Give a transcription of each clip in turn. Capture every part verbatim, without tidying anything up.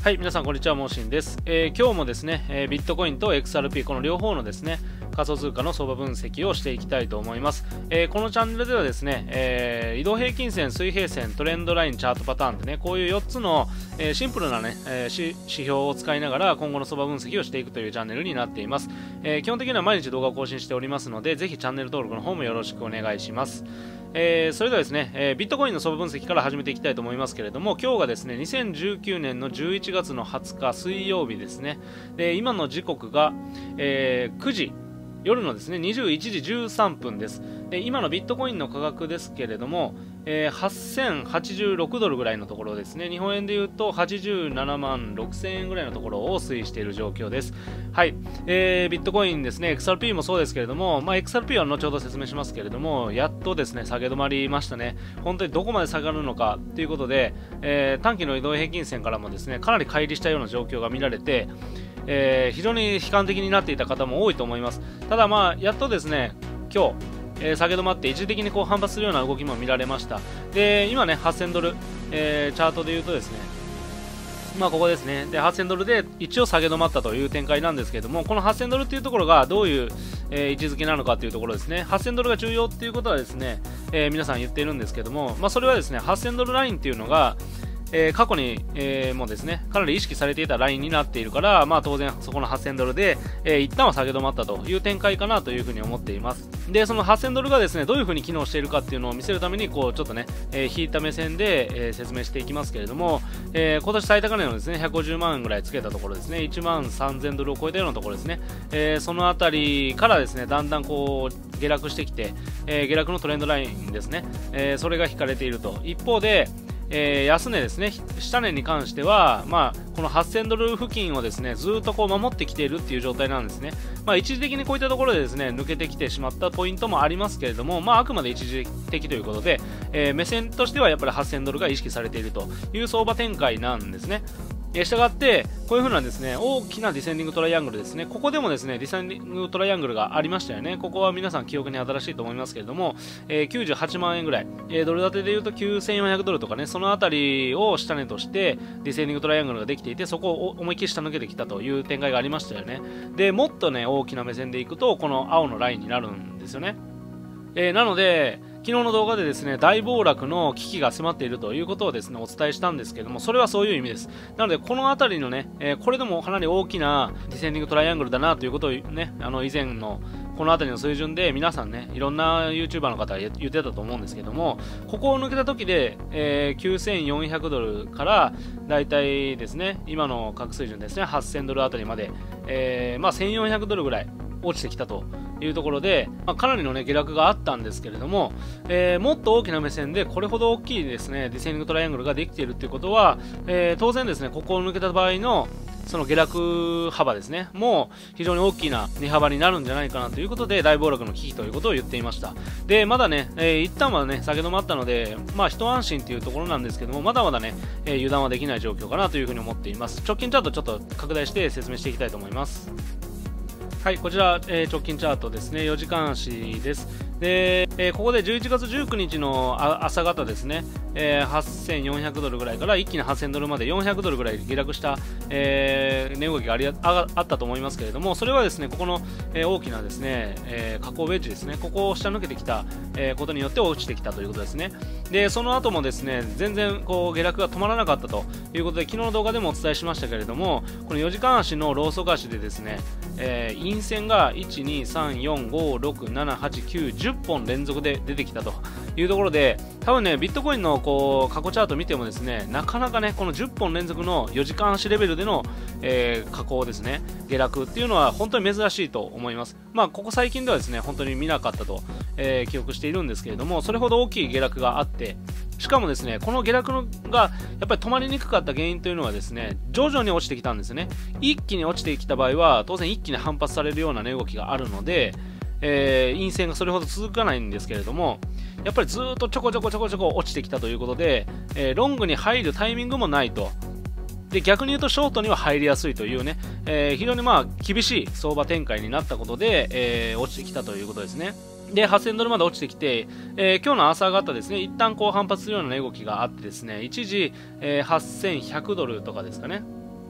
はい、皆さんこんにちは、モーシンです。えー、今日もですね、えー、ビットコインと エックスアールピー この両方のですね、仮想通貨の相場分析をしていきたいと思います。えー、このチャンネルではですね、えー、移動平均線、水平線、トレンドライン、チャートパターンでね、こういうよっつの、えー、シンプルなね、えー、指標を使いながら今後の相場分析をしていくというチャンネルになっています。えー、基本的には毎日動画を更新しておりますので、ぜひチャンネル登録の方もよろしくお願いします。えー、それではですね、えー、ビットコインの相場分析から始めていきたいと思いますけれども、今日がですね、にせんじゅうきゅうねんのじゅういちがつのはつか水曜日ですね。で、今の時刻が、えー、くじ、夜のですね、にじゅういちじじゅうさんぷんです。で、今のビットコインの価格ですけれども、えー、はっせんはちじゅうろくドルぐらいのところですね。日本円で言うとはちじゅうななまんろくせんえんぐらいのところを推移している状況です。はい。えー、ビットコインですね、エックスアールピー もそうですけれども、まあ、エックスアールピー は後ほど説明しますけれども、やっとですね、下げ止まりましたね。本当にどこまで下がるのかということで、えー、短期の移動平均線からもですね、かなり乖離したような状況が見られて、えー、非常に悲観的になっていた方も多いと思います。ただまあ、やっとですね、今日、えー、下げ止まって一時的にこう反発するような動きも見られました。で、今ね、はっせんドル、えー、チャートで言うとですね、まあここですね。で、はっせんドルで一応下げ止まったという展開なんですけれども、このはっせんドルっていうところがどういう、えー、位置づけなのかというところですね。はっせんドルが重要っていうことはですね、えー、皆さん言っているんですけども、まあそれはですね、はっせんドルラインっていうのが、えー、過去に、えー、もうですね、かなり意識されていたラインになっているから、まあ当然そこのはっせんドルで、えー、一旦は下げ止まったという展開かなというふうに思っています。で、そのはっせんドルがですね、どういうふうに機能しているかっていうのを見せるために、こうちょっとね、えー、引いた目線で、えー、説明していきますけれども、えー、今年最高値のですね、ひゃくごじゅうまんえんぐらいつけたところですね、いちまんさんぜんドルを超えたようなところですね、えー、そのあたりからですね、だんだんこう下落してきて、えー、下落のトレンドラインですね、えー、それが引かれていると。一方で、えー、安値ですね、下値に関しては、まあ、このはっせんドル付近をですね、ずっとこう守ってきているっていう状態なんですね。まあ、一時的にこういったところでですね、抜けてきてしまったポイントもありますけれども、まあ、あくまで一時的ということで、えー、目線としてはやっぱりはっせんドルが意識されているという相場展開なんですね。えしたがって、こういう風なですね、大きなディセンディングトライアングルですね。ここでもですね、ディセンディングトライアングルがありましたよね。ここは皆さん記憶に新しいと思いますけれども、えー、きゅうじゅうはちまんえんぐらい、えー、ドル建てで言うときゅうせんよんひゃくドルとかね、そのあたりを下値として、ディセンディングトライアングルができていて、そこを思いっきり下抜けてきたという展開がありましたよね。で、もっとね、大きな目線でいくと、この青のラインになるんですよね。えー、なので、昨日の動画でですね、大暴落の危機が迫っているということをですね、お伝えしたんですけども、それはそういう意味です。なので、このあたりのね、えー、これでもかなり大きなディセンディングトライアングルだなということをね、あの、以前のこのあたりの水準で皆さんね、いろんな YouTuber の方が言ってたと思うんですけども、ここを抜けた時で、えー、きゅうせんよんひゃくドルからだいたいですね、今の各水準ですね、はっせんドルあたりまで、えー、まあせんよんひゃくドルぐらい落ちてきたというところで、まあ、かなりの、ね、下落があったんですけれども、えー、もっと大きな目線でこれほど大きいですねディセンディングトライアングルができているということは、えー、当然ですねここを抜けた場合のその下落幅ですねもう非常に大きな値幅になるんじゃないかなということで大暴落の危機ということを言っていました。でまだね、えー、一旦はね下げ止まったのでまあ一安心というところなんですけどもまだまだね、えー、油断はできない状況かなというふうに思っています。直近チャートちょっと拡大して説明していきたいと思います。はい、こちら、えー、直近チャートですね、よじかん足です。で、えー、ここでじゅういちがつじゅうくにちの朝方ですね、えー、はっせんよんひゃくドルぐらいから一気にはっせんドルまでよんひゃくドルぐらい下落した、えー、値動きがありああったと思いますけれども、それはですね、ここの、えー、大きなですね、えー、下降ウェッジですね、ここを下抜けてきた、えー、ことによって落ちてきたということですね。で、その後もですね、全然こう下落が止まらなかったということで、昨日の動画でもお伝えしましたけれども、このよじかん足のローソク足でですね、えー、陰線がいち、に、さん、よん、ご、ろく、なな、はち、きゅう、じゅっぽん連続で出てきたというところで、多分ね、ビットコインのこう過去チャート見てもですね、なかなかね、このじゅっぽん連続のよじかん足レベルでの、えー、下降ですね、下落っていうのは本当に珍しいと思います。まあ、ここ最近ではですね、本当に見なかったと、えー、記憶しているんですけれども、それほど大きい下落があって、しかもですね、この下落がやっぱり止まりにくかった原因というのはですね、徐々に落ちてきたんですね。一気に落ちてきた場合は、当然一気に反発されるような値動きがあるので、えー、陰線がそれほど続かないんですけれども、やっぱりずっとちょこちょこちょこちょこ落ちてきたということで、えー、ロングに入るタイミングもないと。で逆に言うとショートには入りやすいというね、えー、非常にまあ厳しい相場展開になったことで、えー、落ちてきたということですね。ではっせんドルまで落ちてきて、えー、今日の朝方ですね、一旦こう反発するような値動きがあってですね、一時、えー、はっせんひゃくドルとかですかね、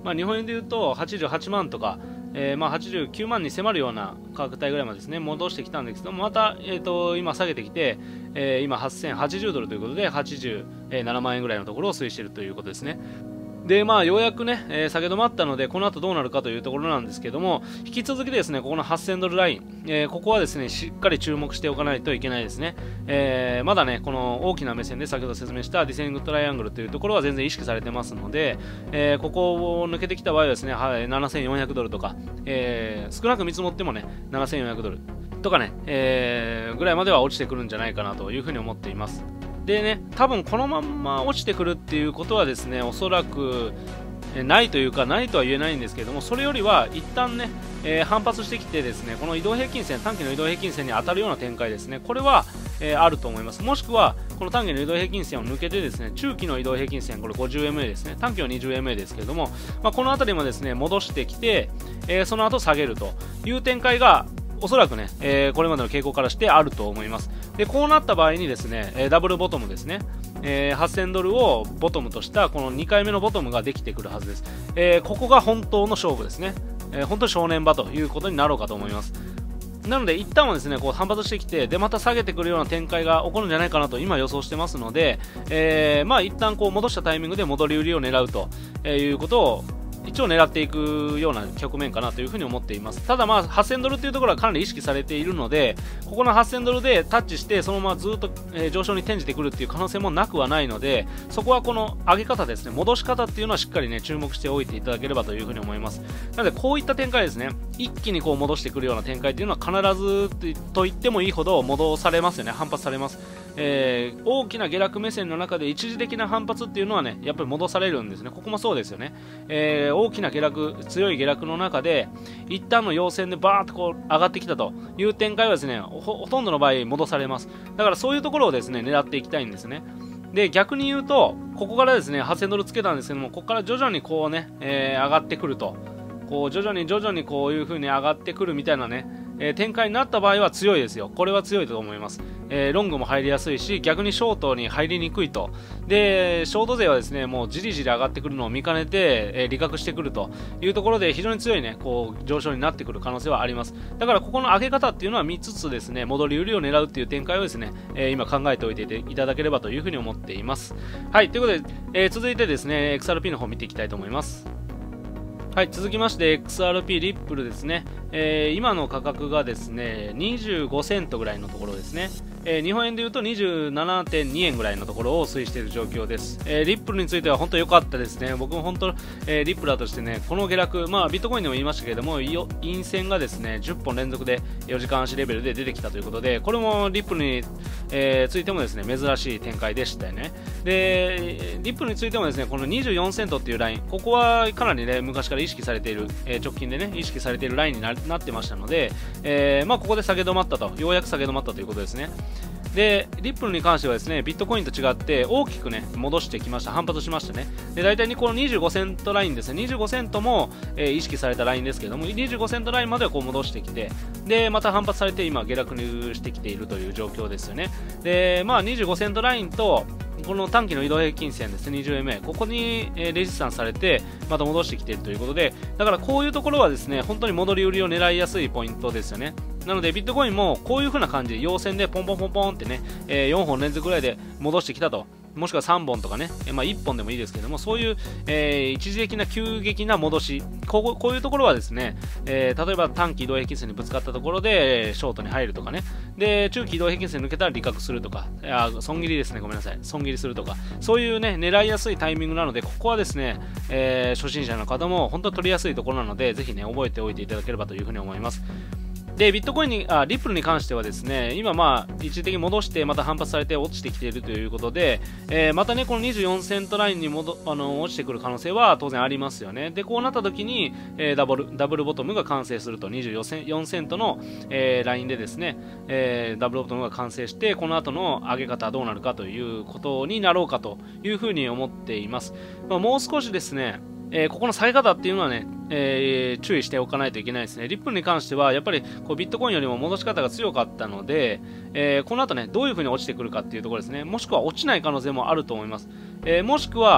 まあ、日本円でいうとはちじゅうはちまんとか、えー、まあはちじゅうきゅうまんに迫るような価格帯ぐらいまでですね戻してきたんですけども、また、えー、と今下げてきて、えー、今はっせんはちじゅうドルということではちじゅうななまんえんぐらいのところを推移しているということですね。でまあ、ようやくね、えー、下げ止まったので、この後どうなるかというところなんですけども、引き続きですね、ここのはっせんドルライン、えー、ここはですね、しっかり注目しておかないといけないですね。えー、まだね、この大きな目線で先ほど説明したディセンディングトライアングルというところは全然意識されてますので、えー、ここを抜けてきた場合はですね、はい、ななせんよんひゃくドルとか、えー、少なく見積もってもね、ななせんよんひゃくドルとかね、えー、ぐらいまでは落ちてくるんじゃないかなというふうに思っています。でね、多分このまんま落ちてくるっていうことはですね、おそらくないというか、ないとは言えないんですけれども、それよりは一旦ね、えー、反発してきてですね、この移動平均線、短期の移動平均線に当たるような展開ですね、これは、えー、あると思います。もしくは、この短期の移動平均線を抜けてですね、中期の移動平均線、これ ごじゅうエムエー ですね、短期は にじゅうエムエー ですけれども、まあ、この辺りもですね、戻してきて、えー、その後下げるという展開が、おそらくね、えー、これまでの傾向からしてあると思います。で、こうなった場合にですね、えー、ダブルボトムですね、えー、はっせんドルをボトムとしたこのにかいめのボトムができてくるはずです。えー、ここが本当の勝負ですね。えー、本当に正念場ということになろうかと思います。なので一旦はですねこう反発してきて、でまた下げてくるような展開が起こるんじゃないかなと今予想してますので、えー、まあ一旦こう戻したタイミングで戻り売りを狙うということを一応狙っていくような局面かなというふうに思っています。ただまあはっせんドルというところはかなり意識されているので、ここのはっせんドルでタッチしてそのままずっと、えー、上昇に転じてくるっていう可能性もなくはないので、そこはこの上げ方ですね、戻し方っていうのはしっかりね注目しておいていただければというふうに思います。なのでこういった展開ですね、一気にこう戻してくるような展開っていうのは必ずと言ってもいいほど戻されますよね、反発されます。えー、大きな下落目線の中で一時的な反発っていうのはねやっぱり戻されるんですね。ここもそうですよね。えー大きな下落、強い下落の中で一旦の陽線でバーッとこう上がってきたという展開はですね ほ, ほとんどの場合戻されます。だからそういうところをですね狙っていきたいんですね。で逆に言うとここからですねはっせんドルつけたんですけども、ここから徐々にこうね、えー、上がってくると、こう徐々に徐々にこういう風に上がってくるみたいなね、えー、展開になった場合は強いですよ。これは強いと思います。えー、ロングも入りやすいし、逆にショートに入りにくいと。でショート勢はですねもうじりじり上がってくるのを見かねて、えー、利確してくるというところで非常に強いねこう上昇になってくる可能性はあります。だからここの上げ方っていうのは見つつですね、戻り売りを狙うっていう展開をですね、えー、今考えておいていただければというふうに思っています。はい、ということで、えー、続いてですね エックスアールピー の方見ていきたいと思います。はい、続きまして エックスアールピー リップルですね、えー、今の価格がですねにじゅうごセントぐらいのところですね。えー、日本円でいうと にじゅうななてんにえんぐらいのところを推移している状況です。えー、リップルについては本当良かったですね。僕も本当、えー、リップラーとしてねこの下落、まあ、ビットコインでも言いましたけれども陰線がですねじゅっぽん連続でよじかん足レベルで出てきたということで、これもリップルに、えー、ついてもですね珍しい展開でしたよね。でリップルについてもですねこのにじゅうよんセントっていうライン、ここはかなりね昔から意識されている、えー、直近でね意識されているラインに な, なってましたので、えーまあ、ここで下げ止まったと、ようやく下げ止まったということですね。でリップルに関してはですねビットコインと違って大きくね戻してきました、反発しましたね。で大体にこのにじゅうごセントラインですね、にじゅうごセントも、えー、意識されたラインですけども、にじゅうごセントラインまではこう戻してきて、でまた反発されて今下落にしてきているという状況ですよね。でまあにじゅうごセントラインとこの短期の移動平均線ですね にじゅうエムエー、 ここに、えー、レジスタンスされてまた戻してきているということで、だからこういうところはですね本当に戻り売りを狙いやすいポイントですよね。なのでビットコインもこういう風な感じで陽線でポンポンポンポンってね、えー、よんほん連続ぐらいで戻してきたと、もしくはさんぼんとかね、えーまあ、いっぽんでもいいですけども、そういう、えー、一時的な急激な戻し、こう、こういうところはですね、えー、例えば短期移動平均線にぶつかったところでショートに入るとかね、で中期移動平均線抜けたら利確するとか、あ損切りですね、ごめんなさい、損切りするとか、そういうね狙いやすいタイミングなので、ここはですね、えー、初心者の方も本当に取りやすいところなので、ぜひね覚えておいていただければというふうに思います。でビットコインにあリップルに関してはですね今まあ一時的に戻してまた反発されて落ちてきているということで、えー、またねこのにじゅうよんセントラインに戻あの落ちてくる可能性は当然ありますよね。でこうなった時に、えー、ダブルダブルボトムが完成すると、にじゅうよんセントの、えー、ラインでですね、えー、ダブルボトムが完成して、この後の上げ方はどうなるかということになろうかというふうに思っています。まあ、もう少しですねえー、ここの下げ方っていうのはね、えー、注意しておかないといけないですね。リップルに関してはやっぱりこうビットコインよりも戻し方が強かったので、えー、この後ねどういう風に落ちてくるかっていうところですね。もしくは落ちない可能性もあると思います。えー、もしくは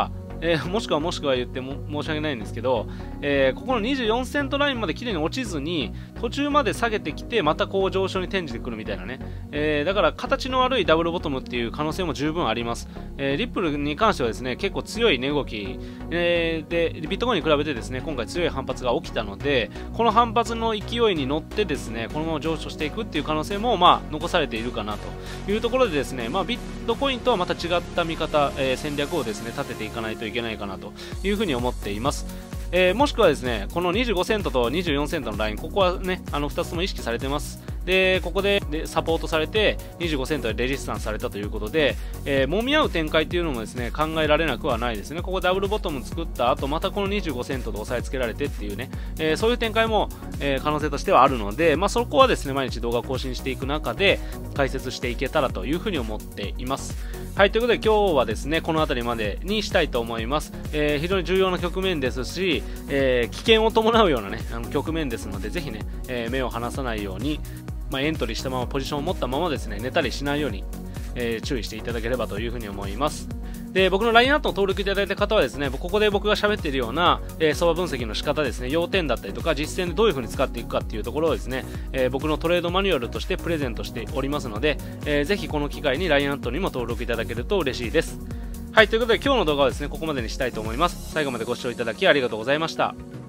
えー、もしくはもしくは言っても申し訳ないんですけど、えー、ここのにじゅうよんセントラインまで綺麗に落ちずに途中まで下げてきてまたこう上昇に転じてくるみたいなね、えー、だから形の悪いダブルボトムっていう可能性も十分あります。えー、リップルに関してはですね結構強い値動き、えー、でビットコインに比べてですね今回強い反発が起きたので、この反発の勢いに乗ってですねこのまま上昇していくっていう可能性もまあ残されているかなというところでですね、まあ、ビットコインとはまた違った見方、えー、戦略をですね立てていかないといけないかなというふうに思っています。えー、もしくはですねこのにじゅうごセントとにじゅうよんセントのライン、ここはねあのふたつとも意識されてます。でここでサポートされてにじゅうごセントでレジスタンスされたということで、えー、揉み合う展開というのもですね考えられなくはないですね。ここダブルボトム作った後またこのにじゅうごセントで押さえつけられてっていうね、えー、そういう展開も、えー、可能性としてはあるので、まあ、そこはですね毎日動画を更新していく中で解説していけたらというふうに思っています。はい、ということで今日はですねこの辺りまでにしたいと思います。えー、非常に重要な局面ですし、えー、危険を伴うようなねあの局面ですのでぜひね、えー、目を離さないように、まあ、エントリーしたままポジションを持ったままですね寝たりしないように、えー、注意していただければというふうに思います。で僕の ライン アットの登録いただいた方はですねここで僕が喋っているような、えー、相場分析の仕方ですね、要点だったりとか実践でどういう風に使っていくかっていうところをですね、えー、僕のトレードマニュアルとしてプレゼントしておりますので、えー、ぜひこの機会に ライン アットにも登録いただけると嬉しいです。はい、ということで今日の動画はですねここまでにしたいと思います。最後までご視聴いただきありがとうございました。